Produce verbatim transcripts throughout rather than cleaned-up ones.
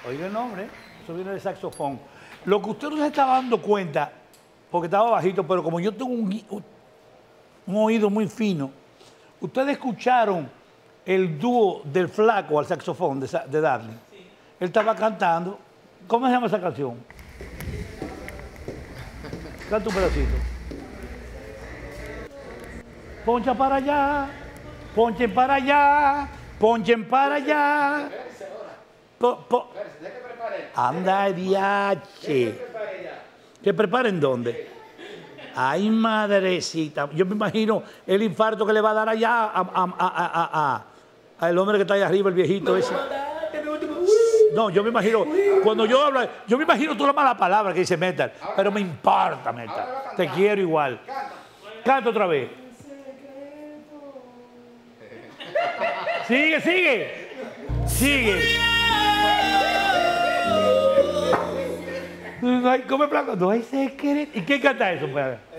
Oiga el nombre, eso viene de saxofón. Lo que usted no se estaba dando cuenta, porque estaba bajito, pero como yo tengo un, un oído muy fino, ustedes escucharon el dúo del flaco al saxofón de, de Darling. Sí. Él estaba cantando. ¿Cómo se llama esa canción? Canta un pedacito. Poncha para allá, ponchen para allá, ponchen para allá. Po, po. Anda, diache. ¿Que preparen dónde? Ay, madrecita. Yo me imagino el infarto que le va a dar allá a, a, a, a, a, a el hombre que está ahí arriba, el viejito ese. No, yo me imagino, cuando yo hablo, yo me imagino toda la mala palabra que dice metal, pero me importa metal. Te quiero igual. Canta otra vez. Sigue, sigue. Sigue. No hay, come placo, no hay secreto. ¿Y quién canta eso?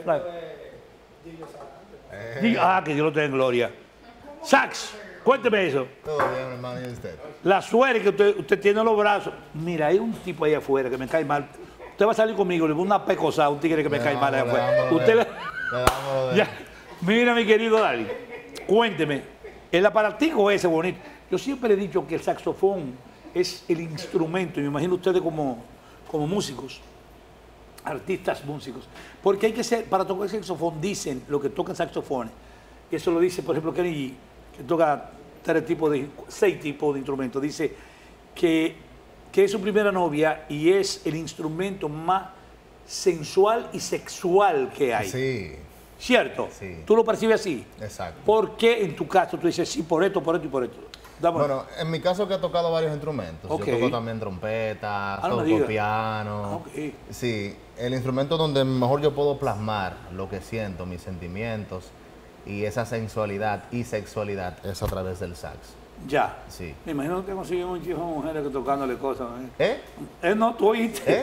Ah, que Dios lo tenga en gloria. Sax, cuénteme eso. Todo bien, hermano, ¿y usted? La suerte que usted, usted tiene en los brazos. Mira, hay un tipo ahí afuera que me cae mal. Usted va a salir conmigo, le voy a una pecosada, un tigre que me, me cae mal ahí afuera. Usted le... le ya. Mira, mi querido Dali, cuénteme, el aparatico ese bonito. Yo siempre he dicho que el saxofón es el instrumento, y me imagino ustedes como, como músicos, artistas músicos, porque hay que ser, para tocar el saxofón, dicen lo que tocan saxofones, y eso lo dice, por ejemplo, Kenny G, que toca tres tipos de, seis tipos de instrumentos, dice que, que es su primera novia y es el instrumento más sensual y sexual que hay. Sí. ¿Cierto? Sí. ¿Tú lo percibes así? Exacto. ¿Por qué en tu caso tú dices sí por esto, por esto y por esto? Dame. Bueno, en mi caso que he tocado varios instrumentos. Okay. Yo toco también trompeta, ah, toco no piano. Okay. Sí, el instrumento donde mejor yo puedo plasmar lo que siento, mis sentimientos y esa sensualidad y sexualidad es a través del sax. Ya. Sí. Me imagino que conseguimos un chico de mujeres que tocándole cosas. ¿Eh? ¿Eh? No, tú oíste. ¿Eh?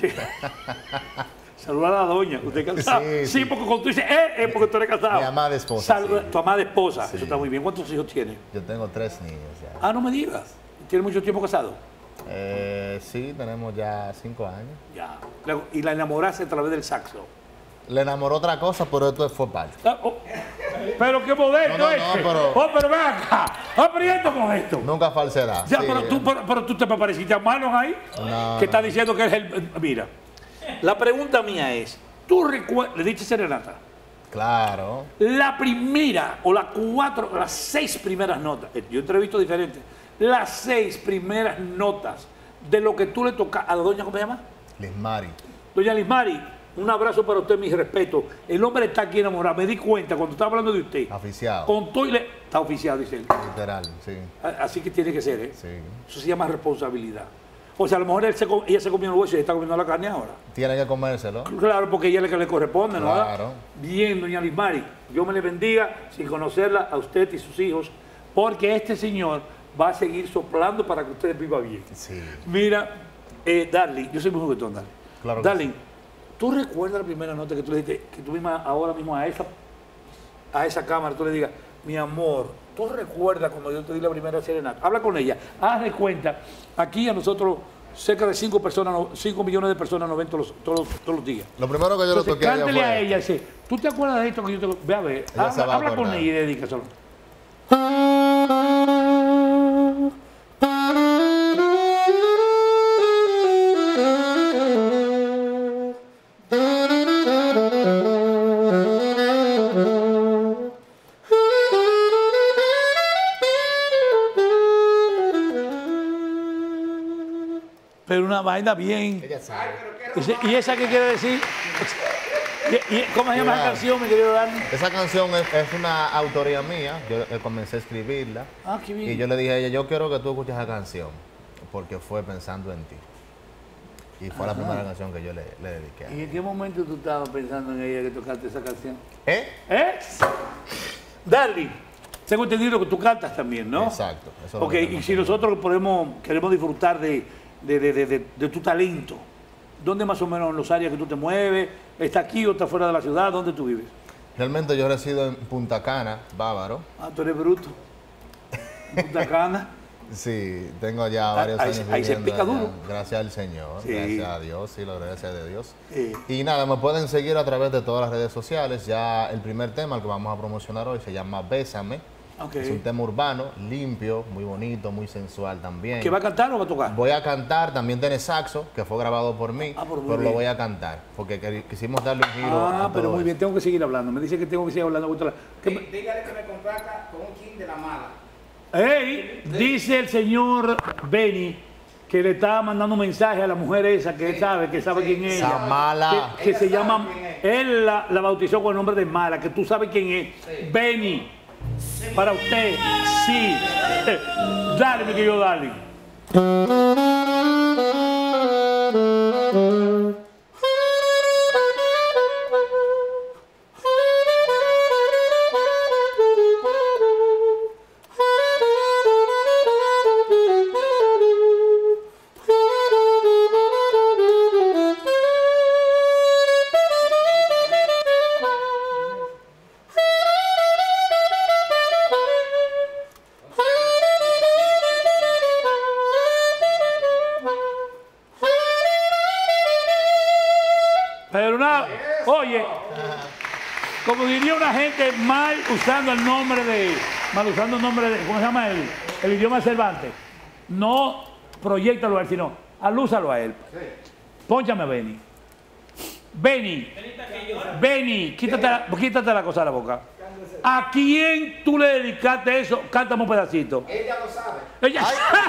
Saludar a la doña. ¿Usted es casado? Sí, sí, sí, porque cuando tú dices, eh, es porque tú eres casado. Mi amada esposa. Saluda, sí. Tu amada esposa. Sí. Eso está muy bien. ¿Cuántos hijos tienes? Yo tengo tres niños ya. Ah, no me digas. ¿Tienes mucho tiempo casado? Eh, sí, tenemos ya cinco años. Ya. ¿Y la enamoraste a través del saxo? Le enamoró otra cosa, pero esto fue parte. Ah, oh. Pero qué modesto no, no, este. No, pero... Oh, pero ven acá. Aprieta con esto. Nunca falsedad. Ya, sí. pero, tú, pero, pero tú te pareciste a manos ahí. No, que no. está diciendo que es el... Mira, la pregunta mía es, ¿tú recuerdas... ¿Le diste serenata? Claro. La primera, o las cuatro, las seis primeras notas, yo he entrevisto diferentes, las seis primeras notas de lo que tú le tocas a la doña, ¿cómo se llama? Lismari. Doña Lismari, un abrazo para usted, mi respeto. El hombre está aquí enamorado. Me di cuenta cuando estaba hablando de usted. Oficiado. Con todo y le... Está oficiado, dice él. Literal, sí. Así que tiene que ser, ¿eh? Sí. Eso se llama responsabilidad. O sea, a lo mejor él se, ella se comió el hueso y está comiendo la carne ahora. Tiene que comérselo. Claro, porque ella es la que le corresponde, ¿no? Claro. Bien, doña Lismari, Dios me le bendiga sin conocerla a usted y sus hijos, porque este señor va a seguir soplando para que usted viva bien. Sí. Mira, eh, Darling, yo soy muy juguetón, Darling. Claro. Darling, sí. ¿Tú recuerdas la primera nota que tú le dijiste, que tú misma ahora mismo a esa, a esa cámara, tú le digas, mi amor, ¿tú recuerdas cuando yo te di la primera serenata? Habla con ella, haz de cuenta, aquí a nosotros cerca de cinco personas, cinco millones de personas nos ven todos los, todos, todos los días. Lo primero que yo Entonces, le toqué a ella cántele fue... a ella, dice, ¿tú te acuerdas de esto que yo te... Ve a ver, habla, habla con ella y dedícaselo. Pero una vaina bien. Ella sabe. ¿Y, ¿Y esa qué quiere decir? ¿Y, y, ¿Cómo se llama esa canción, mi querido Dani? Esa canción es, es una autoría mía. Yo eh, comencé a escribirla. Ah, qué bien. Y yo le dije a ella, yo quiero que tú escuches esa canción, porque fue pensando en ti. Y fue Ajá. la primera canción que yo le, le dediqué. ¿Y en qué momento tú estabas pensando en ella que tocaste esa canción? ¿Eh? ¿Eh? Darling, tengo entendido que tú cantas también, ¿no? Exacto. Eso Ok, y si nosotros podemos, queremos disfrutar de, de, de, de, de, de tu talento, ¿dónde más o menos en los áreas que tú te mueves? ¿Está aquí o está fuera de la ciudad? ¿Dónde tú vives? Realmente yo resido en Punta Cana, Bávaro. Ah, tú eres bruto. Punta Cana. Sí, tengo ya varios ahí, años ahí se pica duro. Gracias al Señor, sí. Gracias a Dios, sí, la gracia de Dios. Sí. Y nada, me pueden seguir a través de todas las redes sociales. Ya el primer tema, el que vamos a promocionar hoy, se llama Bésame. Okay. Es un tema urbano, limpio, muy bonito, muy sensual también. ¿Que va a cantar o va a tocar? Voy a cantar, también tiene saxo, que fue grabado por mí, ah, por pero bien. Lo voy a cantar, porque quisimos darle un giro Ah, a pero todo muy eso. bien, tengo que seguir hablando. Me dice que tengo que seguir hablando. ¿Qué? Dígale que me complazca con un king de la mala. Hey, sí. Dice el señor Benny que le está mandando un mensaje a la mujer esa que sí. sabe, que sabe sí. quién es ella. Mala. Que, que se llama, él la, la bautizó con el nombre de Mala, que tú sabes quién es. Sí. Benny. Para usted, sí. Dale, mi querido Dali. Pero nada, oye, como diría una gente mal usando el nombre de, mal usando el nombre de, ¿cómo se llama el, el idioma de Cervantes? No proyectalo a él, sino alúzalo a él. Pónchame a Benny. Benny, Benny, quítate la, quítate la cosa de la boca. ¿A quién tú le dedicaste eso? Cántame un pedacito. Ella lo sabe. Ella.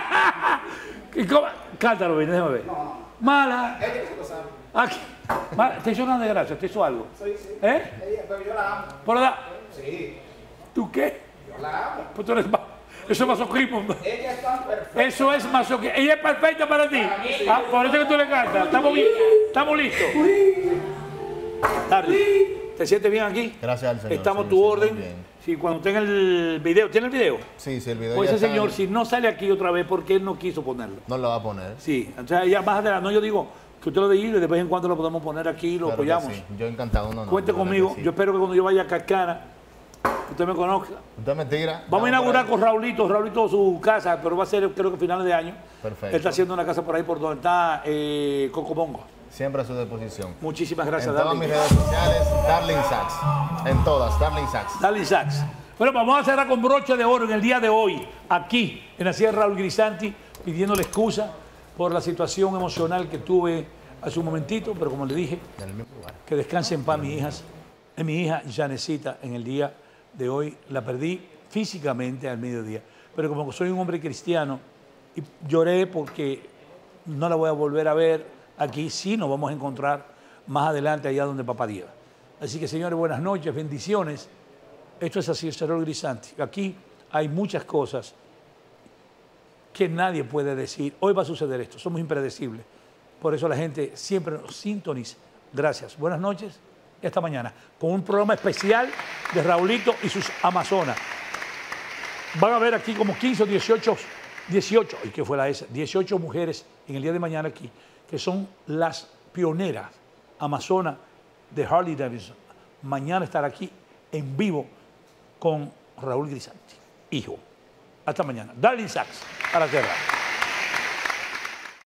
Cántalo, Benny, déjame ver. No, no. Mala. Ella sí lo sabe. Aquí. ¿Te hizo una desgracia? ¿Te hizo algo? Sí, sí. ¿Eh? Ella, pero yo la amo. ¿Por la... Sí. ¿Tú qué? Yo la amo. Pues tú eres... Eso es masoquismo. Ella es tan perfecta. Eso es masoquismo. Ella es perfecta para ti. Sí. Ah, por eso que tú le cantas. ¿Estamos, bien? ¿Estamos listos? Tarde. ¿Te sientes bien aquí? Gracias al Señor. Estamos a sí, tu sí, orden. Sí, cuando tenga el video. ¿Tiene el video? Sí, sí, el video. Pues ya ese está señor, en... si no sale aquí otra vez, porque él no quiso ponerlo. No lo va a poner. Sí, o sea, ya más adelante. No, yo digo que usted lo de ir, de vez en cuando lo podemos poner aquí, lo claro apoyamos. Sí. Yo encantado. No, no, Cuente conmigo. Sí. Yo espero que cuando yo vaya a Cascana, usted me conozca. Usted me tira. Vamos a inaugurar con Raulito, Raulito su casa, pero va a ser creo que finales de año. Perfecto. Él está haciendo una casa por ahí por donde está eh, Cocobongo. Siempre a su disposición. Muchísimas gracias, En todas mis redes sociales, Darling Sax. En todas, Darling Sax. Darling Sax. Bueno, vamos a cerrar con broche de oro en el día de hoy, aquí en la Sierra Raúl Grisanti, pidiéndole excusa por la situación emocional que tuve hace un momentito, pero como le dije, en el mismo lugar. Que descanse en paz mi hija, mi hija Janecita en el día de hoy. La perdí físicamente al mediodía, pero como soy un hombre cristiano, y lloré porque no la voy a volver a ver aquí, sí nos vamos a encontrar más adelante allá donde papá Dios. Así que señores, buenas noches, bendiciones. Esto es así, Raúl Grisanti. Aquí hay muchas cosas que nadie puede decir. Hoy va a suceder esto, somos impredecibles. Por eso la gente siempre nos sintoniza. Gracias, buenas noches y hasta mañana. Con un programa especial de Raulito y sus Amazonas. Van a ver aquí como quince o dieciocho, dieciocho, ¿y qué fue la esa? dieciocho mujeres en el día de mañana aquí, que son las pioneras amazonas de Harley Davidson. Mañana estar aquí en vivo con Raúl Grisanti, hijo. Hasta mañana. Darling Sax, a la tierra.